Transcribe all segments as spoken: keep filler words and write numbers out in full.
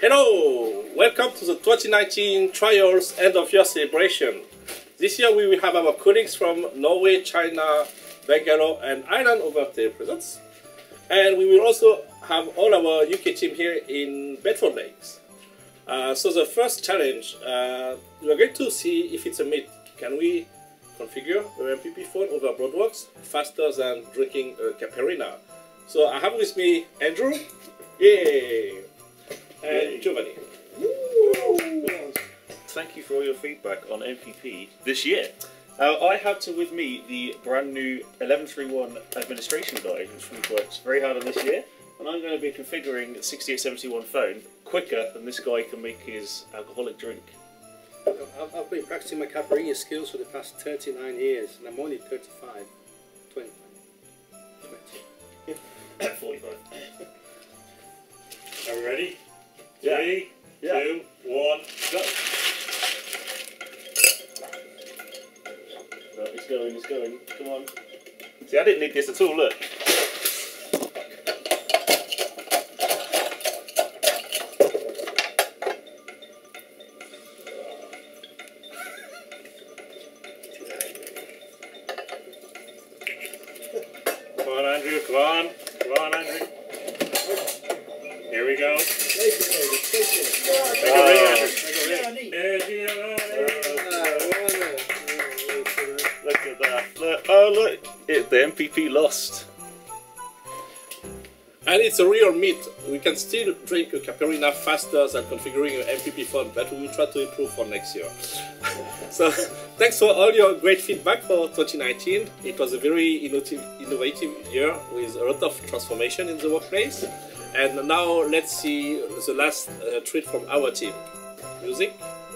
Hello! Welcome to the twenty nineteen Trials End of Year Celebration. This year we will have our colleagues from Norway, China, Bangalore and Ireland over telepresence. And we will also have all our U K team here in Bedford Lakes. Uh, so the first challenge, uh, we are going to see if it's a myth. Can we configure an M P P phone over Broadworks faster than drinking a Caparina? So I have with me Andrew, yay, and Giovanni. Thank you for all your feedback on M P P this year. Uh, I have to with me the brand new eleven three one administration guide, which we've worked very hard on this year, and I'm going to be configuring sixty-eight seventy-one phone quicker than this guy can make his alcoholic drink. I've, I've been practicing my Caparina skills for the past thirty-nine years, and I'm only thirty-five, twenty-five, twenty. forty-five. Are we ready? Yeah. Three, Yeah. two, one, go! No, it's going, it's going, come on. See, I didn't need this at all, look. Come on, Andrew, come on. Come on, Andrew. Here we go. Take a ring, Andrew. Take a ring. Look at that. Look, oh look, it, the M P P lost. And it's a real myth. We can still drink a Caparina faster than configuring an M P P phone, but we will try to improve for next year. So, thanks for all your great feedback for twenty nineteen. It was a very innovative, innovative year with a lot of transformation in the workplace. And now let's see the last uh, treat from our team. Music.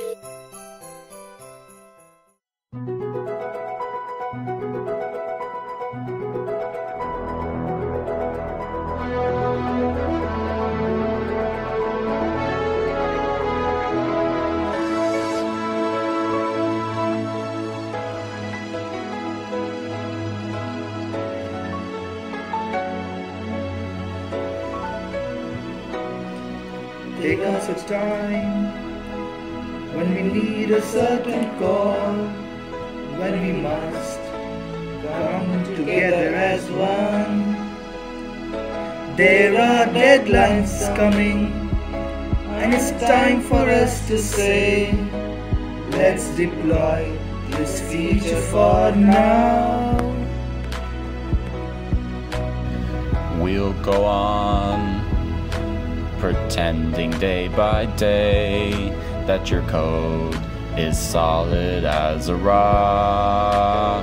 There comes a time when we need a certain call, when we must come together as one. There are deadlines coming, and it's time for us to say, let's deploy this feature for now. We'll go on pretending day by day that your code is solid as a rock.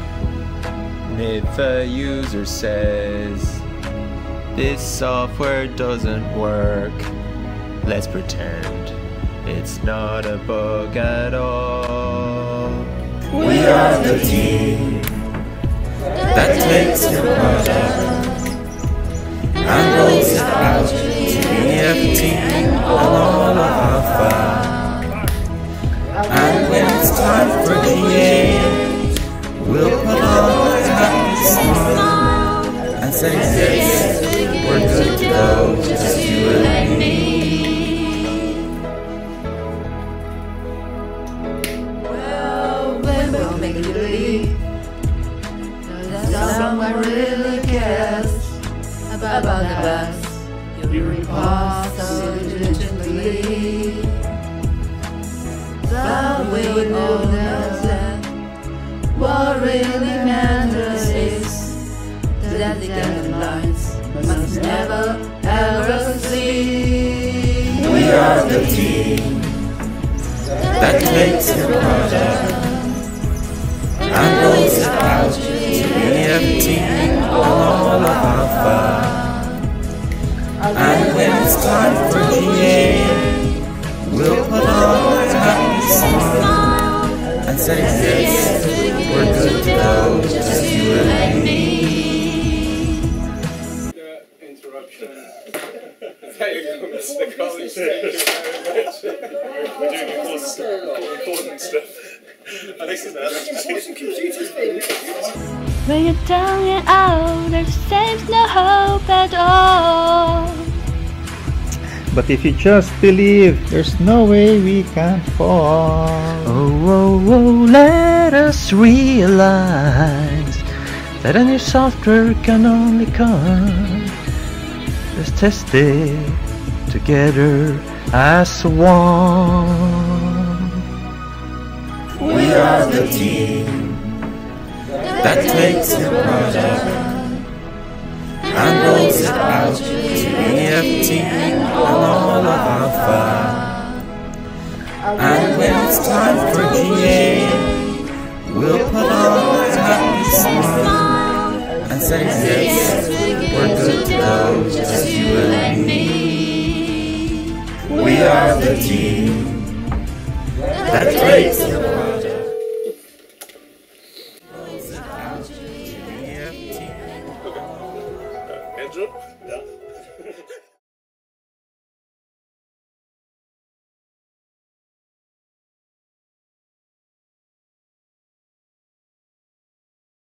If a user says this software doesn't work, let's pretend it's not a bug at all. We are the team that makes the product and rolls it out to E F T and all of our fun. And when it's time for the end, we'll put on a happy smile and say yes, we're good to go, just you and me. Well, when we'll make you believe that someone really cares about us. You report so diligently, but we all know that what really matters is that the deadlines must never ever see. We are the team that makes the product and rolls it out to E F T and all of our fun. And when it's time for the end, we'll put on a happy smile and say yes, we're good to go, just you and me. The interruption. There you go, Mister Collins. Thank you very much. We're doing important stuff. Important stuff. I listen to When you're down and out, there seems no hope at all. But if you just believe, there's no way we can fall. Oh, oh, oh, let us realize that a new software can only come. Let's test it together as one. We are the team that takes your product and rolls it out to E F T and all of our fun. And when it's time for G A, we'll put on a happy smile and say yes, we're good to go, just you and me. We are the team that takes your product. Andrew? Yeah.